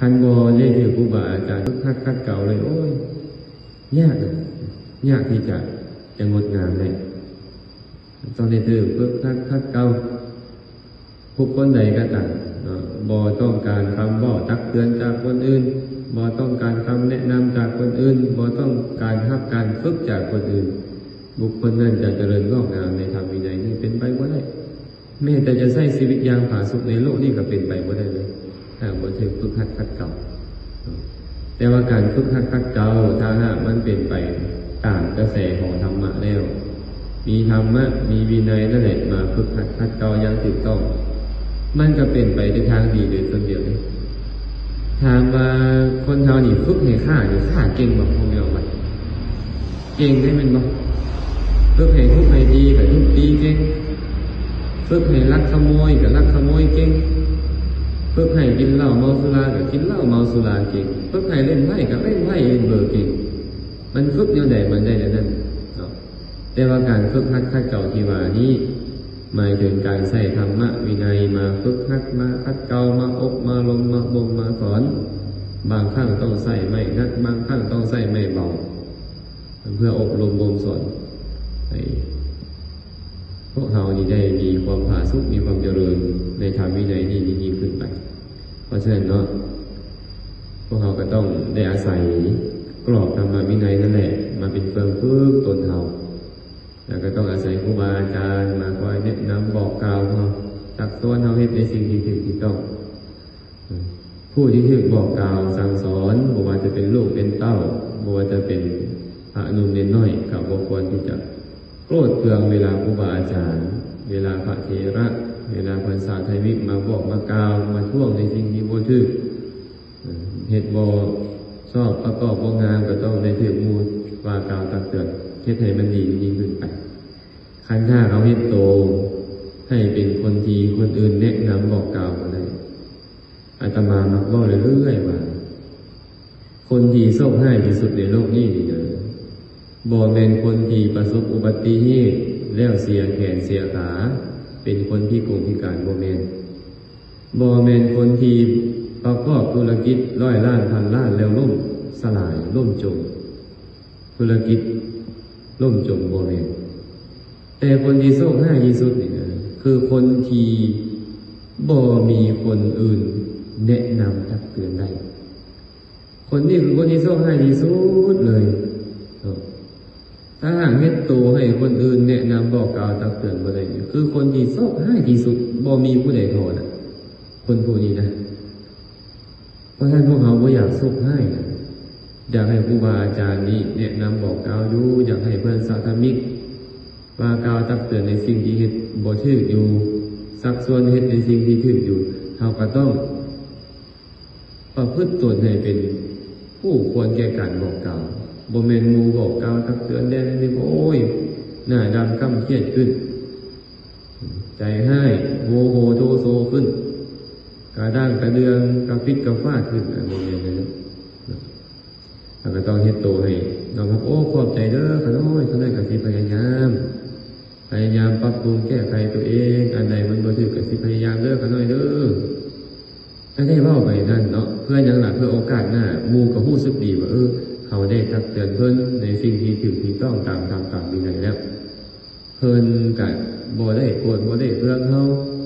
คันบ่ได้ถือครูบาอาจารย์ฝึกหัดขัดเกลาเลยโอ้ยยากที่จะงดงามเลยต้องได้ถือฝึกหัดขัดเกลาผู้คนใดก็ตามบ่ต้องการคำบอกตักเตือนจากคนอื่นบ่ต้องการคำแนะนำจากคนอื่นบ่ต้องการรับการฝึกจากคนอื่นบุคคลนั้นจะเจริญงอกงามในธรรมวินัยนี่เป็นไปบ่ได้แม้แต่จะใช้ชีวิตอย่างผาสุกในโลกนี่ก็เป็นไปบ่ได้เลยถ้าบ่ถึงฝึกหัดขัดเกลาแต่ว่าการฝึกหัดขัดเกลาถ้าหากมันเป็นไปตามกระแสของธรรมะแล้วมีธรรมะมีวินัยนั่นแหละมาฝึกหัดขัดเกลาอย่างถูกต้องมันก็เป็นไปในทางดีโดยส่วนเดียวเลยถามว่าคนเฮานี่ฝึกให้ฆ่าเก่งบ่พวกเราบัดเก่งได้มันบ่ฝึกให้ทุกข์ให้ดีก็ทุกข์ดีเก่งฝึกให้ลักขโมยก็ลักขโมยเก่งฝึกให้กินเหล้าเมาสุราก็กินเหล้าเมาสุราเก่งฝึกให้เล่นไพ่ก็เล่นไพ่เล่นเบอร์เก่งมันฝึกแนวใดมันได้แล้วนั่นแต่ว่าการฝึกหัดขัดเกลาที่ว่านี้หมายถึงการใส่ธรรมะวินัยมาฝึกหัดมาขัดเกลามาอบมาลงมาบ่มมาสอนบางครั้งต้องใส่ไม้นักบางครั้งต้องใส่ไม้เบาเพื่ออบรมบ่มสอนให้พวกเรานี่ได้มีความผาสุกมีความเจริญในธรรมวินัยนี่ยิ่งขึ้นไปเพราะฉะนั้นเนาะพวกเราก็ต้องได้อาศัยกรอบธรรมวินัยนั่นแหละมาเป็นเครื่องฝึกตนเราแล้วก็ต้องอาศัยครูบาอาจารย์มาคอยแนะนำบอกกล่าวเราตักเตือนเราให้ในสิ่งที่ถูกที่ต้องผู้ที่ถูกบอกกล่าวสั่งสอนบ่ว่าจะเป็นลูกเป็นเต้าบ่ว่าจะเป็นพระหนุ่มเด็กน้อยก็บ่ควรที่จะโกรธเคืองเวลาครูบาอาจารย์เวลาพระเถระเวลาภาษาไทยวิกมาบอกมากล่าวมาท่วงในสิ่งที่บ่ถูกเฮ็ดบ่ชอบประกอบบ่งามก็ต้องได้ถูกหมู่ว่ากล่าวตักเตือนเฮ็ดให้มันดียิ่งขึ้นไปคันถ้าเราเฮ็ดโตให้เป็นคนที่คนอื่นแนะนำบอกกล่าวอะไรอาตมามักบอกเรื่อยๆว่าคนที่โชคร้ายที่สุดในโลกนี้นี่นะบ่แม่นคนที่ประสบอุบัติเหตุแล้วเสียแขนเสียขาเป็นคนพิกลพิการบ่แม่นคนที่ประกอบธุรกิจ100 ล้านพันล้านแล้วล่มสลายล่มจมธุรกิจล่มจมบ่แม่นแต่คนที่โชคร้ายที่สุดนี่นะคือคนที่บ่มีคนอื่นแนะนำตักเตือนได้คนนี้คือคนที่โชคร้ายที่สุดเลยถ้าหากเฮ็ดโตให้คนอื่นแนะนำบอกกล่าวตักเตือนบ่ได้คือคนที่โชคร้ายที่สุดบ่มีผู้ใดโทษน่ะคนผู้นี้นะเพราะฉะนั้นพวกเราบ่อยากโชคร้ายนะอยากให้ครูบาอาจารย์นี้แนะนำบอกกล่าวอยู่อยากให้เพื่อนสาธมิกว่ากล่าวตักเตือนในสิ่งที่เฮ็ดบ่ถูกอยู่สักส่วนเฮ็ดในสิ่งที่ถูกอยู่เราก็ต้องประพฤติตนให้เป็นผู้ควรแก่การบอกกล่าวบ่แม่นหมู่บอกกล่าวตักเตือนแล้วนี่โอ้ยหน้าดำค่ำเครียดขึ้นใจให้โมโหโทโซขึ้นกระด้างกระเดืองกระฟิดกระฟาดขึ้นบ่แม่นเลยเราก็ต้องเฮ็ดโตให้น้องครับโอ้ขอบใจเด้อขน้อยก็สิพยายามปรับปรุงแก้ไขตัวเองอันใดมันบ่ถูกก็สิพยายามเด้อขน้อยเด้อถ้าได้เว้าไปนั่นเนาะเพื่อหยังล่ะเพื่อโอกาสหน้าหมู่ก็รู้สึกดีว่าเขาได้ตักเตือนเพิ่นในสิ่งที่ถูกที่ต้องตามวินัยแล้วเพิ่นก็บ่ได้โกรธบ่ได้เคืองเฮา